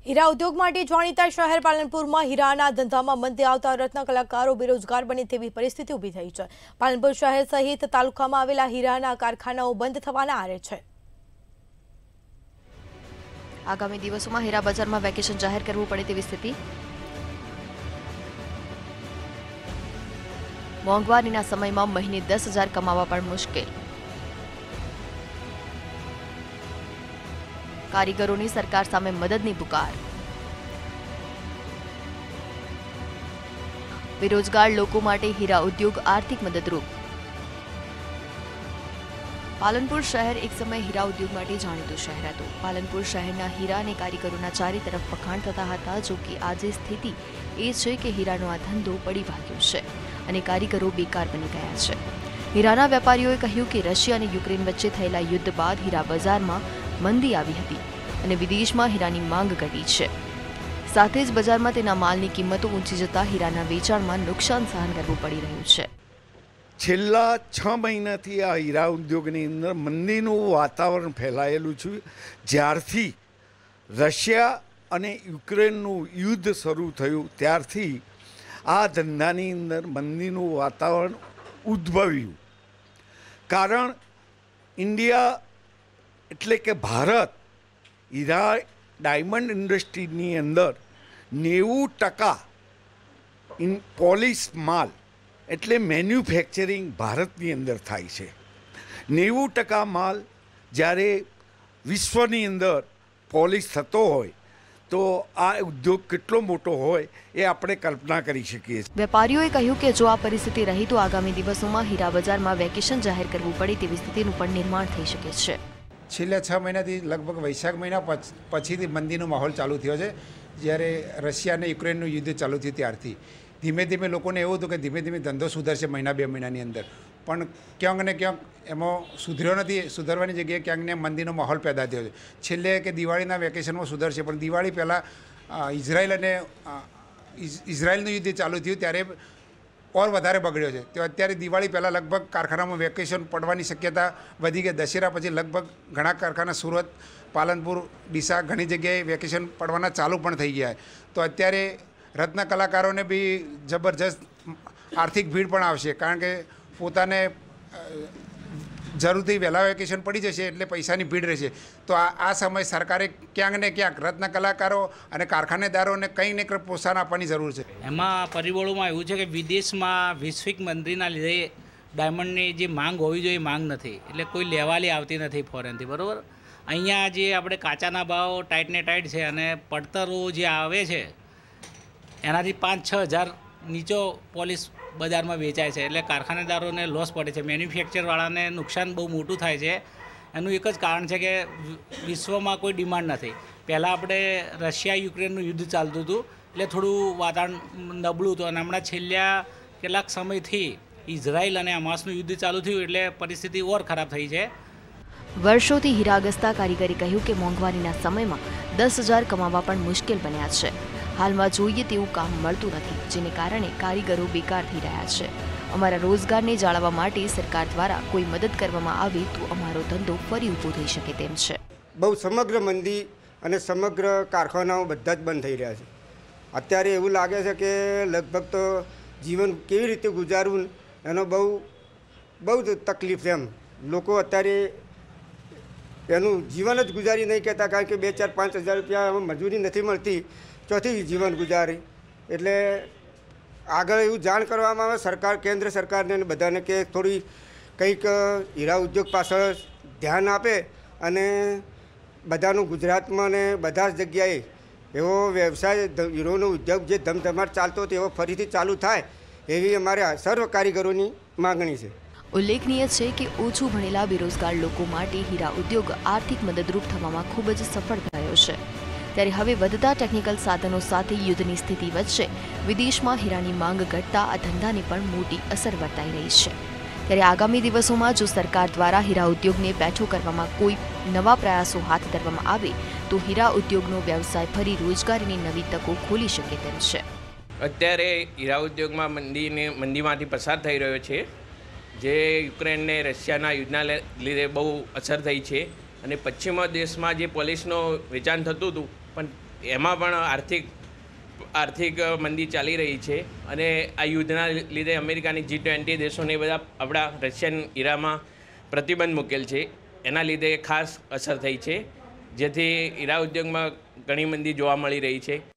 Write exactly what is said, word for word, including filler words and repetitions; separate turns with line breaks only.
હીરા ઉદ્યોગ માટે જાણીતા શહેર પાલનપુરમાં હીરાના ધંધામાં મંદી આવતા રત્ન કલાકારો બેરોજગાર બને તેવી પરિસ્થિતિ ઊભી થઈ છે। પાલનપુર શહેર સહિત તાલુકામાં આવેલા હીરાના કારખાનાઓ બંધ થવાના આરે છે।
આગામી દિવસોમાં હીરા બજારમાં વેકેશન જાહેર કરવું પડે તેવી સ્થિતિ। મોંઘવારીના સમયમાં મહિને દસ હજાર કમાવા પણ મુશ્કેલ। કારીગરોની સરકાર સામે મદદની પુકાર। બેરોજગાર લોકો માટે હીરા ઉદ્યોગ આર્થિક મદદરૂપ। પાલનપુર શહેર એક સમય હીરા ઉદ્યોગ માટે જાણીતું શહેર હતું। પાલનપુર શહેરના હીરા અને કારીગરોના ચારે તરફ વખાણ થતા હતા। જો કે આજે સ્થિતિ એ છે કે હીરાનો આ ધંધો પડી ભાગ્યો છે અને કારીગરો બેકાર બની ગયા છે। હીરાના વેપારીઓએ કહ્યું કે રશિયા અને યુક્રેન વચ્ચે થયેલા યુદ્ધ બાદ હીરા બજારમાં મંદી આવી હતી અને વિદેશમાં હીરાની માંગ ઘટી છે। સાથે જ બજારમાં તેના માલની કિંમતો ઊંચી જતા હીરાના વેચાણમાં નુકસાન સહન કરવું પડી રહ્યું છે।
છેલ્લા છ મહિનાથી આ હીરા ઉદ્યોગની અંદર મંદીનું વાતાવરણ ફેલાયેલું છે। જ્યારથી રશિયા અને યુક્રેનનું યુદ્ધ શરૂ થયું ત્યારથી આ ધંધાની અંદર મંદીનું વાતાવરણ ઉદ્ભવ્યું। કારણ ઇન્ડિયા એટલે કે ભારત હીરા ડાયમંડ ઇન્ડસ્ટ્રીની અંદર નેવું ટકા ઇન પોલિશ માલ એટલે મેન્યુફેક્ચરિંગ ભારતની અંદર થાય છે। નેવું ટકા માલ જ્યારે વિશ્વની અંદર પોલિશ થતો હોય તો આ ઉદ્યોગ કેટલો મોટો હોય એ આપણે કલ્પના કરી શકીએ।
વેપારીઓએ કહ્યું કે જો આ પરિસ્થિતિ રહી તો આગામી દિવસોમાં હીરા બજારમાં વેકેશન જાહેર કરવું પડે તેવી સ્થિતિનું પણ નિર્માણ થઈ શકે છે।
છેલ્લા છ મહિનાથી લગભગ વૈશાખ મહિના પછીથી મંદીનો માહોલ ચાલુ થયો છે। જ્યારે રશિયા અને યુક્રેનનું યુદ્ધ ચાલુ થયું ત્યારથી ધીમે ધીમે લોકોને એવું હતું કે ધીમે ધીમે ધંધો સુધરશે મહિના બે મહિનાની અંદર, પણ ક્યાંક ને ક્યાંક એમાં સુધર્યો નથી। સુધરવાની જગ્યાએ ક્યાંક ને મંદીનો માહોલ પેદા થયો છે। છેલ્લે કે દિવાળીના વેકેશનમાં સુધરશે, પણ દિવાળી પહેલાં ઇઝરાયલ અને ઇઝરાયલનું યુદ્ધ ચાલુ થયું ત્યારે ઓર વધારે બગડ્યો છે। તો અત્યારે દિવાળી પહેલાં લગભગ કારખાનામાં વેકેશન પડવાની શક્યતા વધી ગઈ। દશેરા પછી લગભગ ઘણા કારખાના સુરત, પાલનપુર, ડીસા ઘણી જગ્યાએ વેકેશન પડવાના ચાલુ પણ થઈ ગયા। તો અત્યારે રત્ન કલાકારોને બી જબરજસ્ત આર્થિક ભીડ પણ આવશે, કારણ કે પોતાને જરૂરથી વહેલા વેકેશન પડી જશે એટલે પૈસાની ભીડ રહેશે। તો આ આ સમય સરકારે ક્યાંક ને ક્યાંક રત્ન કલાકારો અને કારખાનેદારોને કંઈ ને કંઈ પ્રોત્સાહન આપવાની જરૂર છે।
એમાં પરિબળોમાં એવું છે કે વિદેશમાં વૈશ્વિક મંદીના લીધે ડાયમંડની જે માંગ હોવી જોઈએ માંગ નથી, એટલે કોઈ લેવાલી આવતી નથી ફોરેનથી, બરાબર। અહીંયા જે આપણે કાચાના ભાવ ટાઈટ ને ટાઈટ છે અને પડતરો જે આવે છે એનાથી પાંચ છ હજાર નીચો પોલિશ બજારમાં વેચાય છે, એટલે કારખાનેદારોને લોસ પડે છે, મેન્યુફેક્ચરવાળાને નુકસાન બહુ મોટું થાય છે। એનું એક જ કારણ છે કે વિશ્વમાં કોઈ ડિમાન્ડ નથી। પહેલાં આપણે રશિયા યુક્રેનનું યુદ્ધ ચાલતું હતું એટલે થોડું વાતાવરણ નબળું હતું, અને હમણાં છેલ્લા કેટલાક સમયથી ઇઝરાયલ અને હમાસનું યુદ્ધ ચાલુ થયું એટલે પરિસ્થિતિ ઓર ખરાબ થઈ છે।
વર્ષોથી હીરા ગસ્તા કારીગરે કહ્યું કે મોંઘવારીના સમયમાં દસ હજાર કમાવા પણ મુશ્કેલ બન્યા છે। હાલમાં જોઈએ તેવું કામ મળતું નથી, જેને કારણે કારીગરો બેકાર થઈ રહ્યા છે। અમારા રોજગારને જાળવવા માટે સરકાર દ્વારા કોઈ મદદ કરવામાં આવે તો અમારો ધંધો ફરી ઊભો થઈ શકે તેમ છે।
બહુ સમગ્ર મંદી અને સમગ્ર કારખાનાઓ બધા જ બંધ થઈ રહ્યા છે। અત્યારે એવું લાગે છે કે લગભગ તો જીવન કેવી રીતે ગુજારવું એનો બહુ બહુ જ તકલીફ છે। એમ લોકો અત્યારે એનું જીવન જ ગુજારી નહીં કહેતા, કારણ કે બે ચાર પાંચ હજાર રૂપિયા મજૂરી નથી મળતી, ચોથી જીવન ગુજારી। એટલે આગળ એવું જાણ કરવામાં આવે સરકાર, કેન્દ્ર સરકારને બધાને કે થોડી કંઈક હીરા ઉદ્યોગ પાછળ ધ્યાન આપે અને બધાનું ગુજરાતમાં ને બધા જ જગ્યાએ એવો વ્યવસાય હીરોનો ઉદ્યોગ જે ધમધમાટ ચાલતો હતો એવો ફરીથી ચાલુ થાય એવી અમારે સર્વ કારીગરોની માગણી છે।
ઉલ્લેખનીય છે કે ઓછું ભણેલા બેરોજગાર લોકો માટે હીરા ઉદ્યોગ આર્થિક મદદરૂપ થવામાં ખૂબ જ સફળ થયો છે। ત્યારે હવે વધતા ટેકનિકલ સાધનો સાથે યુદ્ધની સ્થિતિ વચ્ચે વિદેશમાં હીરાની માંગ ઘટતા આ ધંધાને પણ મોટી અસર વર્તાઈ રહી છે। ત્યારે આગામી દિવસોમાં જો સરકાર દ્વારા હીરા ઉદ્યોગને બેઠો કરવામાં કોઈ નવા પ્રયાસો હાથ ધરવામાં આવે તો હીરા ઉદ્યોગનો વ્યવસાય ફરી રોજગારીની નવી તકો ખોલી શકે તેમ છે।
અત્યારે હીરા ઉદ્યોગમાં મંદીને મંદીમાંથી પસાર થઈ રહ્યો છે, જે યુક્રેન ને રશિયાના યુદ્ધના લીધે બહુ અસર થઈ છે। અને પશ્ચિમ દેશમાં જે પોલિશનો વેચાણ થતું હતું પણ એમાં પણ આર્થિક આર્થિક મંદી ચાલી રહી છે અને આ યુદ્ધના લીધે અમેરિકાની જી ટ્વેન્ટી દેશોને બધા આપણા રશિયન હીરામાં પ્રતિબંધ મૂકેલ છે. એના લીધે ખાસ અસર થઈ છે, જેથી હીરા ઉદ્યોગમાં ઘણી મંદી જોવા મળી રહી છે.